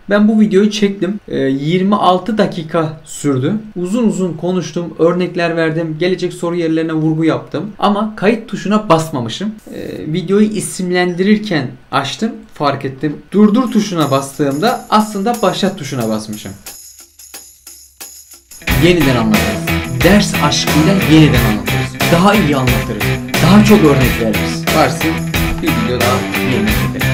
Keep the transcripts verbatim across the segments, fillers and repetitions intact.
Ben bu videoyu çektim. E, yirmi altı dakika sürdü. Uzun uzun konuştum, örnekler verdim, gelecek soru yerlerine vurgu yaptım. Ama kayıt tuşuna basmamışım. E, videoyu isimlendirirken açtım, fark ettim. Durdur tuşuna bastığımda aslında başlat tuşuna basmışım. Yeniden anlatırız. Ders aşkıyla yeniden anlatırız. Daha iyi anlatırız. Daha çok örnek veririz. Varsın bir video daha yerine çekelim.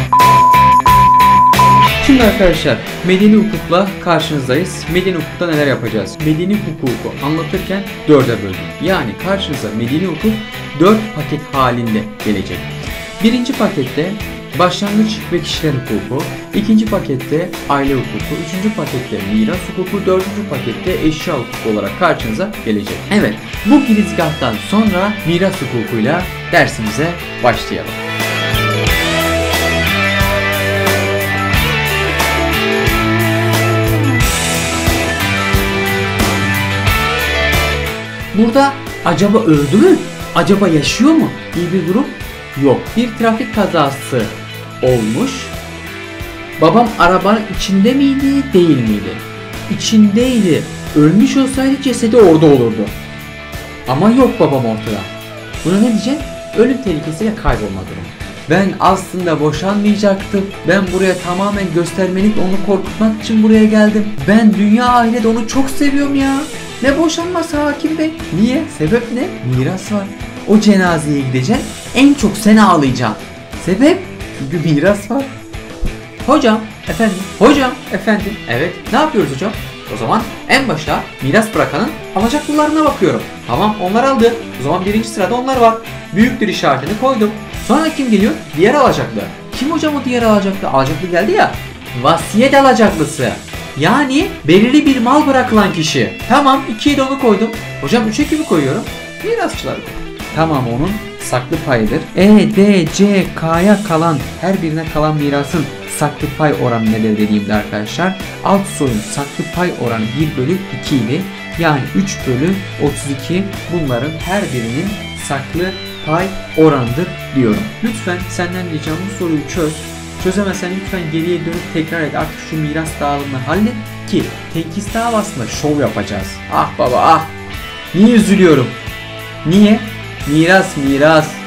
Şimdi arkadaşlar medeni hukukla karşınızdayız. Medeni hukukta neler yapacağız? Medeni hukuku anlatırken dörde böldüm. Yani karşınıza medeni hukuk dört paket halinde gelecek. Birinci pakette başlangıç ve kişiler hukuku, ikinci pakette aile hukuku, üçüncü pakette miras hukuku, dördüncü pakette eşya hukuku olarak karşınıza gelecek. Evet, bu girizgahtan sonra miras hukukuyla dersimize başlayalım. Burada acaba öldü mü? Acaba yaşıyor mu? İyi bir durum yok. Bir trafik kazası olmuş. Babam arabanın içinde miydi, değil miydi? İçindeydi. Ölmüş olsaydı cesedi orada olurdu. Ama yok babam ortada. Buna ne diyeceksin? Ölüm tehlikesiyle kaybolma durumu. Ben aslında boşanmayacaktım. Ben buraya tamamen göstermelik, onu korkutmak için buraya geldim. Ben dünya ahiret onu çok seviyorum ya. Ne boşanması hakim bey? Niye? Sebep ne? Miras var. O cenazeye gideceksin. En çok sen ağlayacaksın. Sebep? Çünkü miras var. Hocam, efendim. Hocam, efendim. Evet. Ne yapıyoruz hocam? O zaman en başta miras bırakanın alacaklılarına bakıyorum. Tamam, onlar aldı. O zaman birinci sırada onlar var. Büyüktür işaretini koydum. Sonra kim geliyor? Diğer alacaklı. Kim hocam o diğer alacaklı? Alacaklı geldi ya. Vasiyet alacaklısı. Yani belirli bir mal bırakılan kişi. Tamam, ikiye de onu koydum. Hocam üçe kimi koyuyorum? Mirasçıları. Tamam, onun saklı payıdır. E, D, C, K'ya kalan, her birine kalan mirasın saklı pay oranı nedir dediğimde arkadaşlar, alt soyun saklı pay oranı bir bölü iki idi. Yani üç bölü otuz iki bunların her birinin saklı pay oranıdır diyorum. Lütfen senden ricam bu soruyu çöz. Çözemezsen lütfen geriye dönüp tekrar et. Artık şu miras dağılımını hallet ki tenkis davasında şov yapacağız. Ah baba ah. Niye üzülüyorum? Niye? Miras miras.